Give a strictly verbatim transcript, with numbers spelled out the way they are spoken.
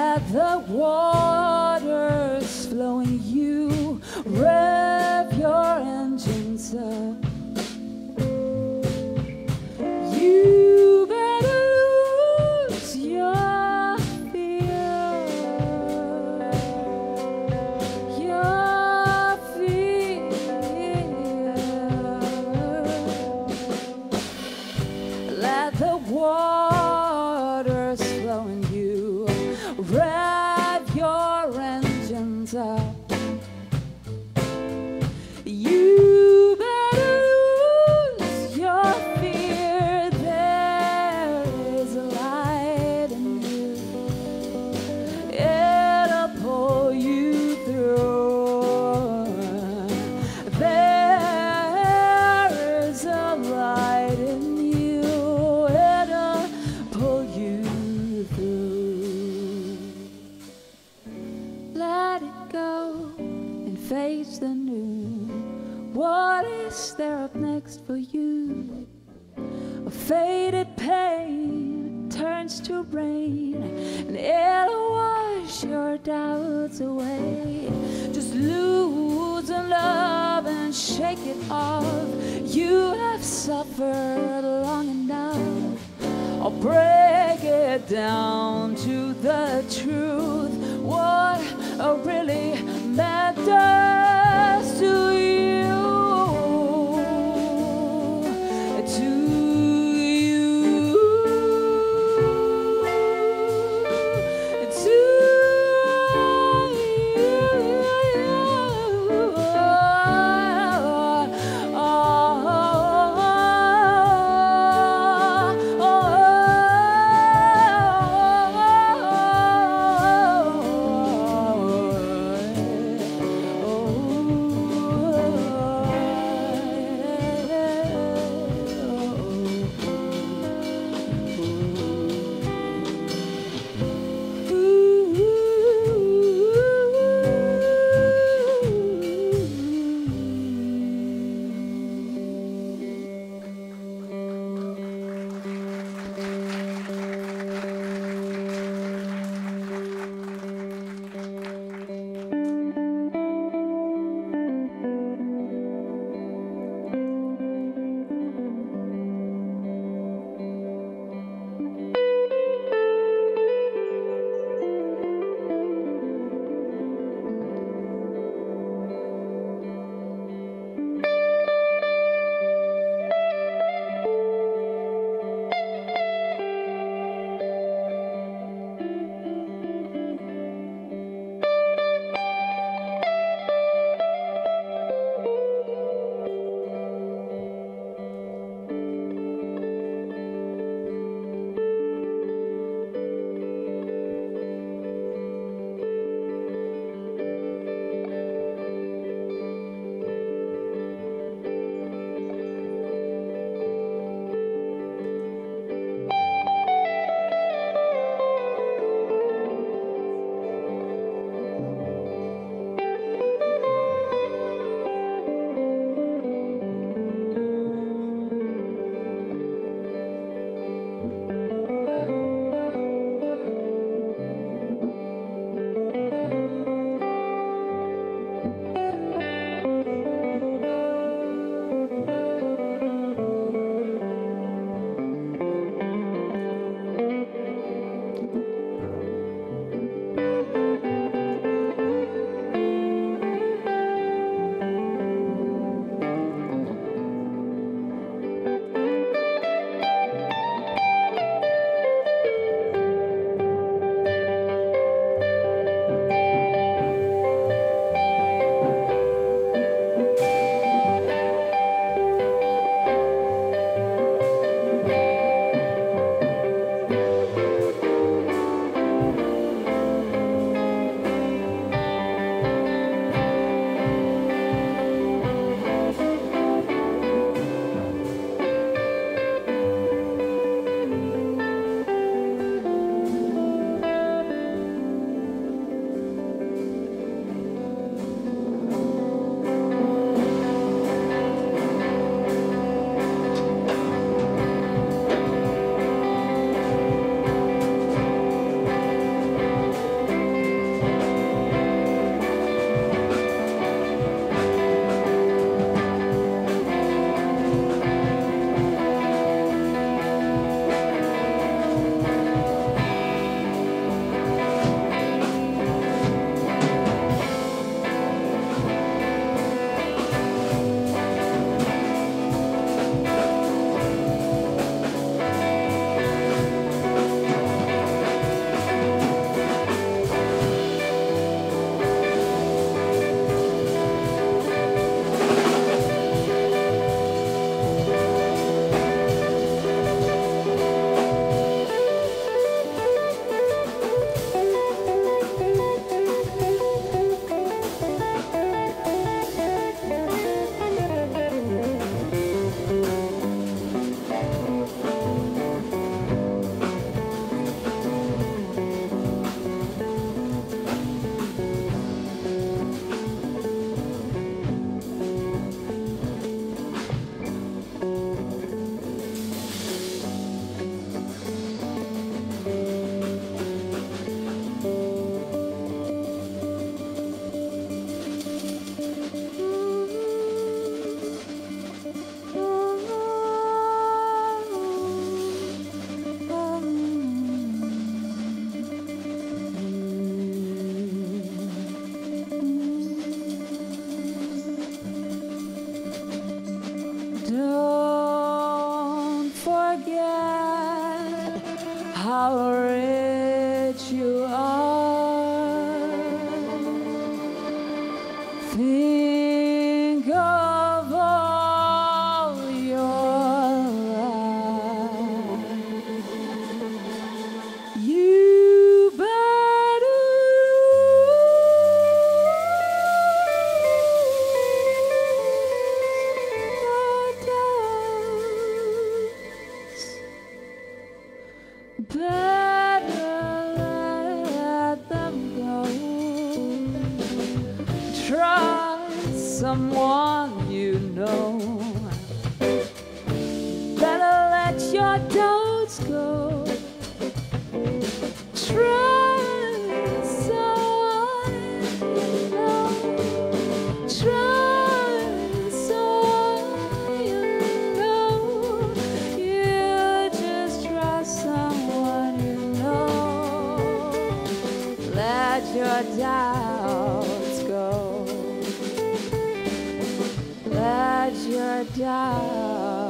Let the waters flow in you, rev your engines up. You better lose your fear, your fear. Let the waters flow in you, rev your engines up. You better lose your fear. There is a light in you. It'll pull you through. There is a light in you. It'll pull you through. Let it go and face the new. What is there up next for you? A faded pain turns to rain, and it'll wash your doubts away. Just lose in love and shake it off. You have suffered long enough. I'll break it down to the truth. What really matters to you. Think of all your life. You better better let them go. Trust someone you know. Better let your doubts go. Trust someone you know. Trust someone you know. You just trust someone you know. Let your doubts go. Let your doubts